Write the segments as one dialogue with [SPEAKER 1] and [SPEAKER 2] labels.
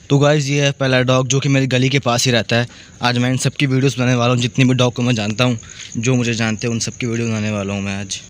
[SPEAKER 1] तो गाइस ये है पहला डॉग जो कि मेरी गली के पास ही रहता है। आज मैं इन सब की वीडियोस बनाने वाला हूँ, जितनी भी डॉग को मैं जानता हूँ, जो मुझे जानते हैं उन सब की वीडियो बनाने वाला हूँ मैं आज।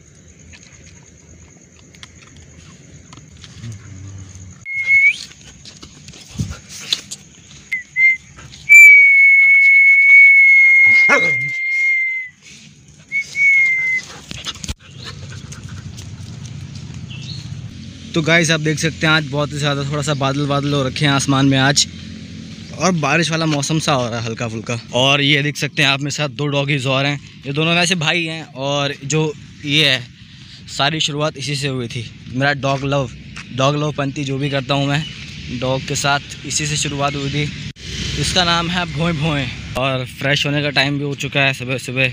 [SPEAKER 1] तो गाइस आप देख सकते हैं आज बहुत ही ज़्यादा थोड़ा सा बादल हो रखे हैं आसमान में आज, और बारिश वाला मौसम सा हो रहा है हल्का फुल्का। और ये देख सकते हैं आप मेरे साथ दो डॉगीज़ और हैं, ये दोनों वैसे भाई हैं। और जो ये है सारी शुरुआत इसी से हुई थी। मेरा डॉग लव पंती जो भी करता हूँ मैं डॉग के साथ, इसी से शुरुआत हुई थी। इसका नाम है भोए भोए। और फ्रेश होने का टाइम भी हो चुका है, सुबह सुबह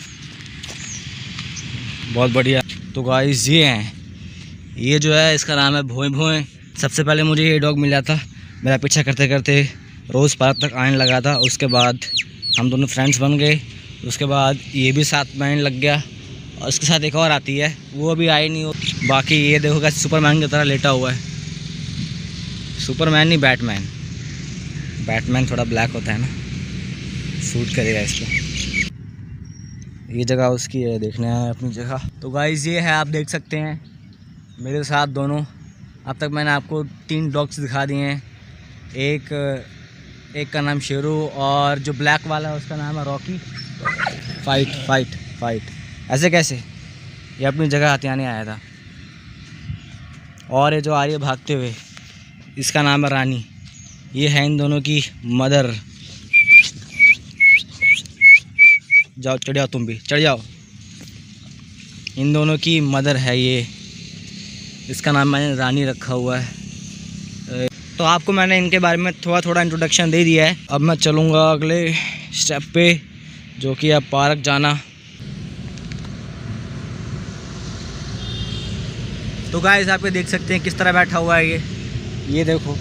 [SPEAKER 1] बहुत बढ़िया। तो गाइस ये जो है इसका नाम है भोए भोए। सबसे पहले मुझे ये डॉग मिला था, मेरा पीछा करते करते रोज़ पार्क तक आने लगा था। उसके बाद हम दोनों फ्रेंड्स बन गए, उसके बाद ये भी साथ में आने लग गया। और इसके साथ एक और आती है, वो अभी आई नहीं हो। बाकी ये देखो कैसे सुपरमैन की तरह लेटा हुआ है। सुपरमैन नहीं, बैटमैन थोड़ा ब्लैक होता है ना, सूट करेगा इस पर। ये जगह उसकी है, देखने आया अपनी जगह। तो गाइस ये है, आप देख सकते हैं मेरे साथ दोनों। अब तक मैंने आपको 3 डॉग्स दिखा दिए हैं। एक का नाम शेरू, और जो ब्लैक वाला है उसका नाम है रॉकी। फाइट ऐसे कैसे, ये अपनी जगह हथियाने आया था। और ये जो आ रही है भागते हुए, इसका नाम है रानी। ये है इन दोनों की मदर। जाओ चढ़ जाओ, तुम भी चढ़ जाओ। इन दोनों की मदर है ये, इसका नाम मैंने रानी रखा हुआ है। तो आपको मैंने इनके बारे में थोड़ा इंट्रोडक्शन दे दिया है। अब मैं चलूँगा अगले स्टेप पे, जो कि अब पार्क जाना। तो गाइस आप ये देख सकते हैं किस तरह बैठा हुआ है ये देखो।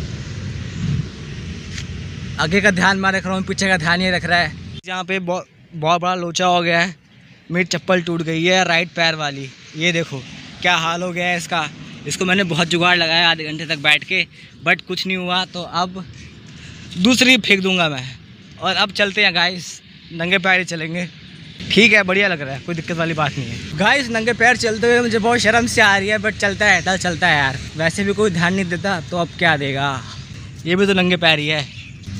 [SPEAKER 1] आगे का ध्यान मैं रख रहा हूँ, पीछे का ध्यान ये रख रहा है। यहाँ पे बहुत बड़ा लोचा हो गया है, मेरी चप्पल टूट गई है राइट पैर वाली। ये देखो क्या हाल हो गया है इसका। इसको मैंने बहुत जुगाड़ लगाया आधे घंटे तक बैठ के, बट कुछ नहीं हुआ। तो अब दूसरी फेंक दूंगा मैं। और अब चलते हैं गाइस, नंगे पैर ही चलेंगे। ठीक है, बढ़िया लग रहा है, कोई दिक्कत वाली बात नहीं है। गाइस नंगे पैर चलते हुए मुझे बहुत शर्म से आ रही है, बट चलता है यार। वैसे भी कोई ध्यान नहीं देता तो अब क्या देगा। ये भी तो नंगे पैर ही है।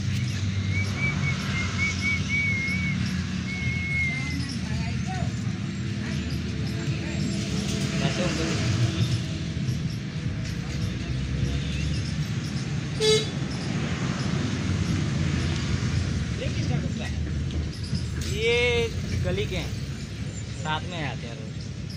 [SPEAKER 1] ये गली के हैं, साथ में आते हैं रोज।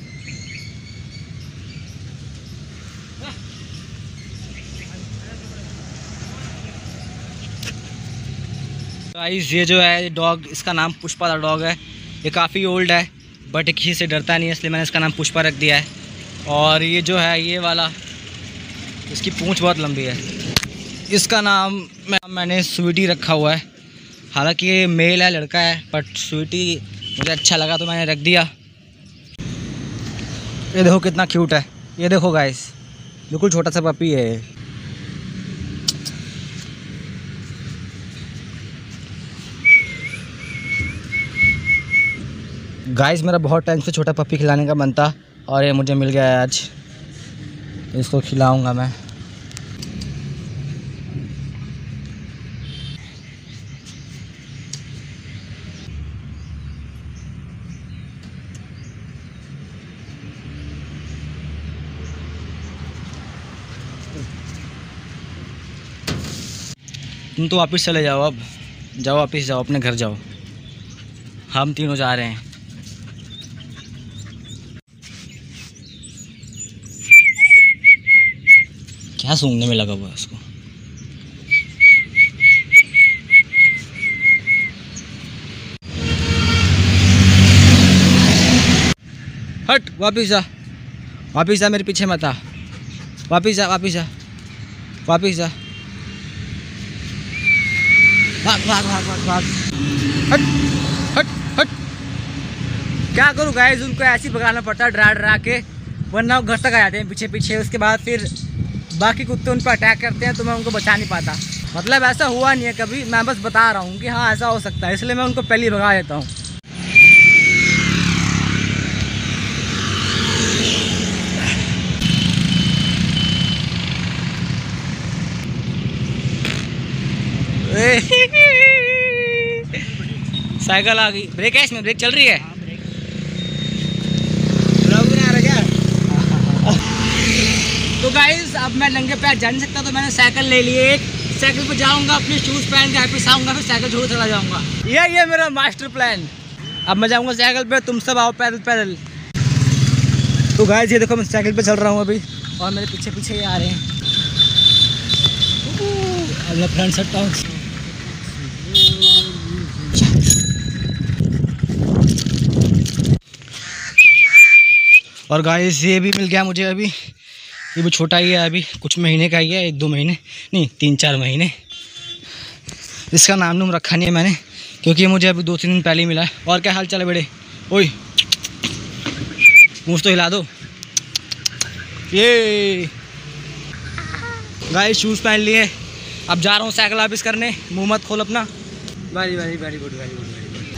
[SPEAKER 1] गाइस ये जो है डॉग, इसका नाम पुष्पा डॉग है। ये काफ़ी ओल्ड है, बट किसी से डरता नहीं है, इसलिए मैंने इसका नाम पुष्पा रख दिया है। और ये जो है ये वाला, इसकी पूंछ बहुत लंबी है। इसका नाम मैंने स्वीटी रखा हुआ है। हालांकि ये मेल है, लड़का है, बट स्वीटी मुझे अच्छा लगा तो मैंने रख दिया। ये देखो कितना क्यूट है। ये देखो गाइस, बिल्कुल छोटा सा पपी है। गाइस मेरा बहुत टाइम से छोटा पपी खिलाने का मन था, और ये मुझे मिल गया है आज। इसको खिलाऊंगा मैं। तुम तो वापस चले जाओ, अब जाओ वापस जाओ, अपने घर जाओ। हम तीनों जा रहे हैं। क्या सूंघने में लगा हुआ है उसको। हट, वापिस जा, मेरे पीछे मत आ। वापिस जा। भाग। हट। क्या करूँ गाइस, उनको ऐसे ही भगाना पड़ता है डरा के, वरना वो घर तक आ जाते हैं पीछे। उसके बाद फिर बाकी कुत्ते उन पर अटैक करते हैं तो मैं उनको बचा नहीं पाता। मतलब ऐसा हुआ नहीं है कभी, मैं बस बता रहा हूँ कि हाँ ऐसा हो सकता है, इसलिए मैं उनको पहले भगा देता हूँ। साइकिल आ गई, ब्रेक है इसमें, ब्रेक चल रही है। तो गाइस अब मैं नंगे पैर जा नहीं सकता, तो मैंने साइकिल ले ली एक। साइकिल पे जाऊंगा, अपने शूज़ पहन के वापस आऊंगा, फिर साइकिल छोड़ चला जाऊंगा। यही है मेरा मास्टर प्लान। अब मैं जाऊंगा साइकिल पे, तुम सब आओ पैदल पैदल। तो गाइस ये देखो मैं साइकिल पे चल रहा हूँ अभी, और मेरे पीछे पीछे ही आ रहे हैं। अब मैं फ्रंट से हटता हूँ। और गाइस ये भी मिल गया मुझे अभी, ये भी छोटा ही है, अभी कुछ महीने का ही है, 1-2 महीने नहीं 3-4 महीने। इसका नाम नूम रखा नहीं है मैंने, क्योंकि ये मुझे अभी 2-3 दिन पहले ही मिला है। और क्या हाल चाल है बेटे? ओए पूंछ तो हिला दो। ये गाइस शूज़ पहन लिए, अब जा रहा हूँ साइकिल वापस करने। मुँह मत खोल अपना। Very very very good very good very good.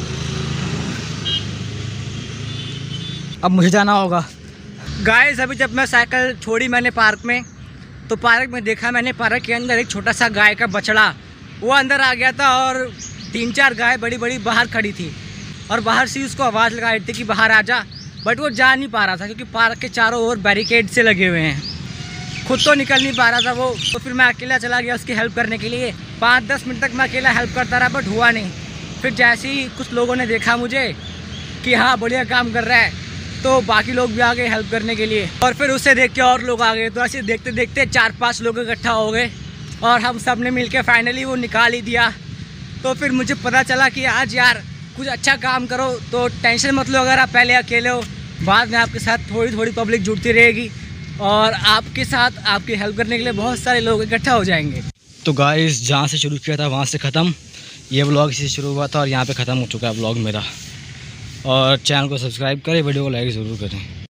[SPEAKER 1] अब मुझे जाना होगा। गाइस अभी जब मैं साइकिल छोड़ी मैंने पार्क में, तो पार्क में देखा मैंने, पार्क के अंदर एक छोटा सा गाय का बछड़ा वो अंदर आ गया था, और 3-4 गाय बड़ी बड़ी बाहर खड़ी थी, और बाहर से उसको आवाज़ लगा रही थी कि बाहर आ जा, बट वो जा नहीं पा रहा था क्योंकि पार्क के चारों ओर बैरिकेड से लगे हुए हैं। खुद तो निकल नहीं पा रहा था वो, तो फिर मैं अकेला चला गया उसकी हेल्प करने के लिए। 5-10 मिनट तक मैं अकेला हेल्प करता रहा, बट हुआ नहीं। फिर जैसे ही कुछ लोगों ने देखा मुझे कि हाँ बढ़िया काम कर रहा है, तो बाकी लोग भी आ गए हेल्प करने के लिए, और फिर उससे देख के और लोग आ गए। तो ऐसे देखते देखते 4-5 लोग इकट्ठा हो गए, और हम सब ने मिलकर फाइनली वो निकाल ही दिया। तो फिर मुझे पता चला कि आज यार कुछ अच्छा काम करो तो टेंशन मत लो, अगर आप पहले अकेले हो, बाद में आपके साथ थोड़ी थोड़ी पब्लिक जुड़ती रहेगी, और आपके साथ आपकी हेल्प करने के लिए बहुत सारे लोग इकट्ठा हो जाएंगे। तो गाइस जहाँ से शुरू किया था वहाँ से ख़त्म, ये व्लॉग इसी से शुरू हुआ था और यहाँ पे ख़त्म हो चुका है व्लॉग मेरा। और चैनल को सब्सक्राइब करें, वीडियो को लाइक ज़रूर करें।